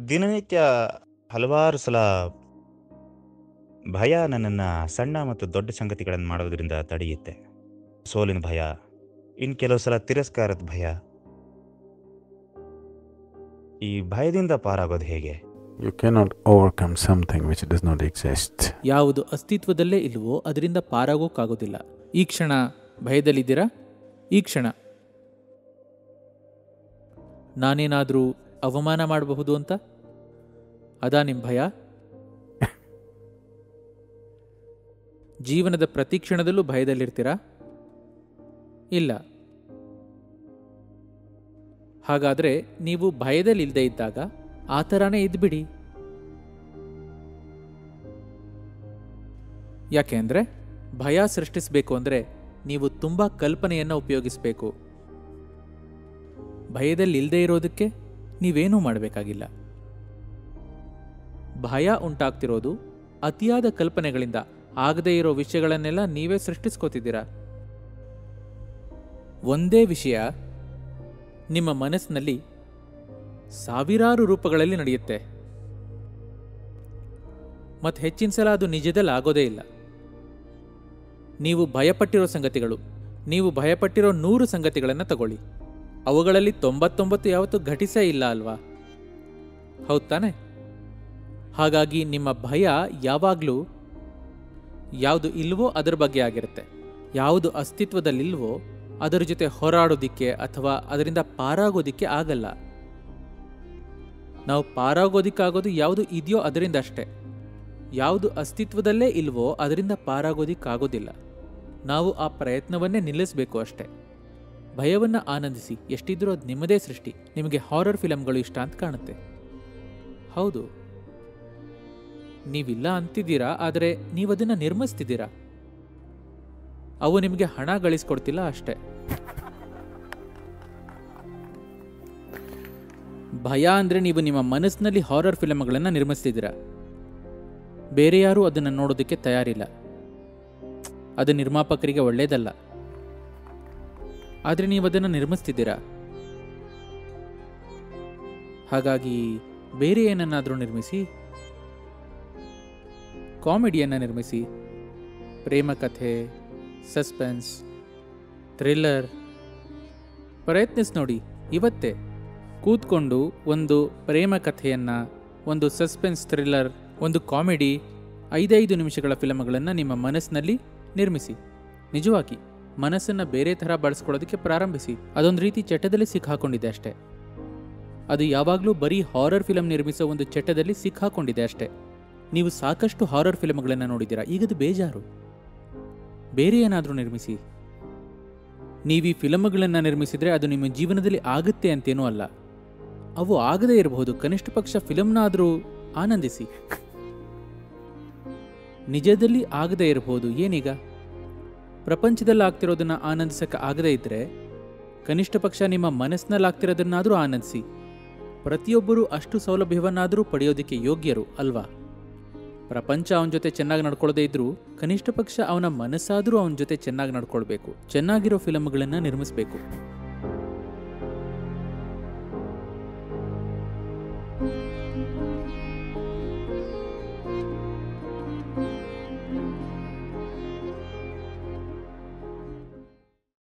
ದಿನನಿತ್ಯ ಹಲವಾರು ಸಲ ಭಯ ನನ್ನನ್ನು ಸಣ್ಣ ಮತ್ತು ದೊಡ್ಡ ಸಂಗತಿಗಳನ್ನು ಮಾಡೋದರಿಂದ ತಡೆಯುತ್ತೆ. ಸೋಲಿನ ಭಯ, ಇನ್ನು ಕೆಲವು ಸಲ ತಿರಸ್ಕಾರದ ಭಯ. ಈ ಭಯದಿಂದ ಪಾರಾಗೋದು ಹೇಗೆ? You cannot overcome something which does not exist. ಯಾವುದು ಅಸ್ತಿತ್ವದಲ್ಲೇ ಇಲ್ವೋ ಅದರಿಂದ ಪಾರಾಗೋಕ್ಕಾಗೋದಿಲ್ಲ. ಈ ಕ್ಷಣ ಭಯದಲ್ಲಿದ್ದೀರಾ? ಈ ಕ್ಷಣ ನಾನೇನಾದರೂ ಅವಮಾನ ಮಾಡಬಹುದು ಅಂತ ಅದಾ ನಿಮ್ಮ ಭಯ? ಜೀವನದ ಪ್ರತಿ ಕ್ಷಣದಲ್ಲೂ ಭಯದಲ್ಲಿರ್ತೀರಾ? ಇಲ್ಲ. ಹಾಗಾದರೆ ನೀವು ಭಯದಲ್ಲಿಲ್ಲದೆ ಇದ್ದಾಗ ಆ ಥರನೇ ಇದ್ಬಿಡಿ. ಯಾಕೆ ಅಂದರೆ ಭಯ ಸೃಷ್ಟಿಸಬೇಕು ಅಂದರೆ ನೀವು ತುಂಬ ಕಲ್ಪನೆಯನ್ನು ಉಪಯೋಗಿಸಬೇಕು. ಭಯದಲ್ಲಿಲ್ಲದೆ ಇರೋದಕ್ಕೆ ನೀವೇನೂ ಮಾಡಬೇಕಾಗಿಲ್ಲ. ಭಯ ಉಂಟಾಗ್ತಿರೋದು ಅತಿಯಾದ ಕಲ್ಪನೆಗಳಿಂದ. ಆಗದೇ ಇರೋ ವಿಷಯಗಳನ್ನೆಲ್ಲ ನೀವೇ ಸೃಷ್ಟಿಸ್ಕೋತಿದ್ದೀರಾ. ಒಂದೇ ವಿಷಯ ನಿಮ್ಮ ಮನಸ್ಸಿನಲ್ಲಿ ಸಾವಿರಾರು ರೂಪಗಳಲ್ಲಿ ನಡೆಯುತ್ತೆ. ಮತ್ತು ಹೆಚ್ಚಿನ ಸಲ ಅದು ನಿಜದಲ್ಲಿ ಆಗೋದೇ ಇಲ್ಲ. ನೀವು ಭಯಪಟ್ಟಿರೋ ಸಂಗತಿಗಳು, ನೀವು ಭಯಪಟ್ಟಿರೋ 100 ಸಂಗತಿಗಳನ್ನು ತಗೊಳ್ಳಿ. ಅವುಗಳಲ್ಲಿ 99 ಯಾವತ್ತೂ ಘಟಿಸೇ ಇಲ್ಲ ಅಲ್ವಾ? ಹೌದು ತಾನೆ? ಹಾಗಾಗಿ ನಿಮ್ಮ ಭಯ ಯಾವಾಗಲೂ ಯಾವುದು ಇಲ್ವೋ ಅದರ ಬಗ್ಗೆ ಆಗಿರುತ್ತೆ. ಯಾವುದು ಅಸ್ತಿತ್ವದಲ್ಲಿಲ್ವೋ ಅದರ ಜೊತೆ ಹೋರಾಡೋದಿಕ್ಕೆ ಅಥವಾ ಅದರಿಂದ ಪಾರಾಗೋದಿಕ್ಕೆ ಆಗಲ್ಲ. ನಾವು ಪಾರಾಗೋದಿಕ್ಕಾಗೋದು ಯಾವುದು ಇದೆಯೋ ಅದರಿಂದ ಅಷ್ಟೇ. ಯಾವುದು ಅಸ್ತಿತ್ವದಲ್ಲೇ ಇಲ್ವೋ ಅದರಿಂದ ಪಾರಾಗೋದಿಕ್ಕಾಗೋದಿಲ್ಲ. ನಾವು ಆ ಪ್ರಯತ್ನವನ್ನೇ ನಿಲ್ಲಿಸಬೇಕು ಅಷ್ಟೇ. ಭಯವನ್ನು ಆನಂದಿಸಿ. ಎಷ್ಟಿದ್ರೂ ಅದು ನಿಮ್ಮದೇ ಸೃಷ್ಟಿ. ನಿಮಗೆ ಹಾರರ್ ಫಿಲಮ್ಗಳು ಇಷ್ಟ ಅಂತ ಕಾಣುತ್ತೆ. ಹೌದು, ನೀವಿಲ್ಲ ಅಂತಿದ್ದೀರಾ, ಆದರೆ ನೀವದನ್ನು ನಿರ್ಮಿಸ್ತಿದ್ದೀರಾ. ಅವು ನಿಮಗೆ ಹಣ ಗಳಿಸ್ಕೊಡ್ತಿಲ್ಲ ಅಷ್ಟೇ. ಭಯ ಅಂದರೆ ನೀವು ನಿಮ್ಮ ಮನಸ್ಸಿನಲ್ಲಿ ಹಾರರ್ ಫಿಲಮ್ಗಳನ್ನು ನಿರ್ಮಿಸ್ತಿದ್ದೀರಾ. ಬೇರೆ ಯಾರೂ ಅದನ್ನು ನೋಡೋದಕ್ಕೆ ತಯಾರಿಲ್ಲ. ಅದು ನಿರ್ಮಾಪಕರಿಗೆ ಒಳ್ಳೆಯದಲ್ಲ. ಆದರೆ ನೀವು ಅದನ್ನು ನಿರ್ಮಿಸ್ತಿದ್ದೀರಾ. ಹಾಗಾಗಿ ಬೇರೆ ಏನನ್ನಾದರೂ ನಿರ್ಮಿಸಿ. ಕಾಮಿಡಿಯನ್ನು ನಿರ್ಮಿಸಿ. ಪ್ರೇಮ ಕಥೆ, ಸಸ್ಪೆನ್ಸ್, ಥ್ರಿಲ್ಲರ್ ಪ್ರಯತ್ನಿಸಿ ನೋಡಿ. ಇವತ್ತೇ ಕೂತ್ಕೊಂಡು ಒಂದು ಪ್ರೇಮ ಕಥೆಯನ್ನು, ಒಂದು ಸಸ್ಪೆನ್ಸ್ ಥ್ರಿಲ್ಲರ್, ಒಂದು ಕಾಮಿಡಿ 5 ನಿಮಿಷಗಳ ಫಿಲಮ್ಗಳನ್ನು ನಿಮ್ಮ ಮನಸ್ಸಿನಲ್ಲಿ ನಿರ್ಮಿಸಿ. ನಿಜವಾಗಿ ಮನಸ್ಸನ್ನು ಬೇರೆ ಥರ ಬಳಸ್ಕೊಳ್ಳೋದಕ್ಕೆ ಪ್ರಾರಂಭಿಸಿ. ಅದೊಂದು ರೀತಿ ಚಟದಲ್ಲಿ ಸಿಕ್ಕಾಕೊಂಡಿದೆ ಅಷ್ಟೇ. ಅದು ಯಾವಾಗಲೂ ಬರೀ ಹಾರರ್ ಫಿಲಮ್ ನಿರ್ಮಿಸೋ ಒಂದು ಚಟದಲ್ಲಿ ಸಿಕ್ಕಾಕೊಂಡಿದೆ ಅಷ್ಟೇ. ನೀವು ಸಾಕಷ್ಟು ಹಾರರ್ ಫಿಲಮ್ಗಳನ್ನು ನೋಡಿದ್ದೀರಾ. ಈಗದು ಬೇಜಾರು. ಬೇರೆ ಏನಾದರೂ ನಿರ್ಮಿಸಿ. ನೀವೀ ಫಿಲಮ್ಗಳನ್ನು ನಿರ್ಮಿಸಿದರೆ ಅದು ನಿಮ್ಮ ಜೀವನದಲ್ಲಿ ಆಗುತ್ತೆ ಅಂತೇನೂ ಅಲ್ಲ. ಅವು ಆಗದೇ ಇರಬಹುದು. ಕನಿಷ್ಠ ಪಕ್ಷ ಫಿಲಮ್ನಾದರೂ ಆನಂದಿಸಿ. ನಿಜದಲ್ಲಿ ಆಗದೇ ಇರಬಹುದು. ಏನೀಗ ಪ್ರಪಂಚದಲ್ಲಿ ಆಗ್ತಿರೋದನ್ನು ಆನಂದಿಸಕ್ಕೆ ಆಗದೇ ಇದ್ದರೆ ಕನಿಷ್ಠ ಪಕ್ಷ ನಿಮ್ಮ ಮನಸ್ಸಿನಲ್ಲಿ ಆಗ್ತಿರೋದನ್ನಾದರೂ ಆನಂದಿಸಿ. ಪ್ರತಿಯೊಬ್ಬರೂ ಅಷ್ಟು ಸೌಲಭ್ಯವನ್ನಾದರೂ ಪಡೆಯೋದಕ್ಕೆ ಯೋಗ್ಯರು ಅಲ್ವಾ? ಪ್ರಪಂಚ ಅವನ ಜೊತೆ ಚೆನ್ನಾಗಿ ನಡ್ಕೊಳ್ಳೋದೇ ಇದ್ರೂ ಕನಿಷ್ಠ ಪಕ್ಷ ಅವನ ಮನಸ್ಸಾದರೂ ಅವನ ಜೊತೆ ಚೆನ್ನಾಗಿ ನಡ್ಕೊಳ್ಬೇಕು. ಚೆನ್ನಾಗಿರೋ ಫಿಲಮ್ಗಳನ್ನು ನಿರ್ಮಿಸಬೇಕು.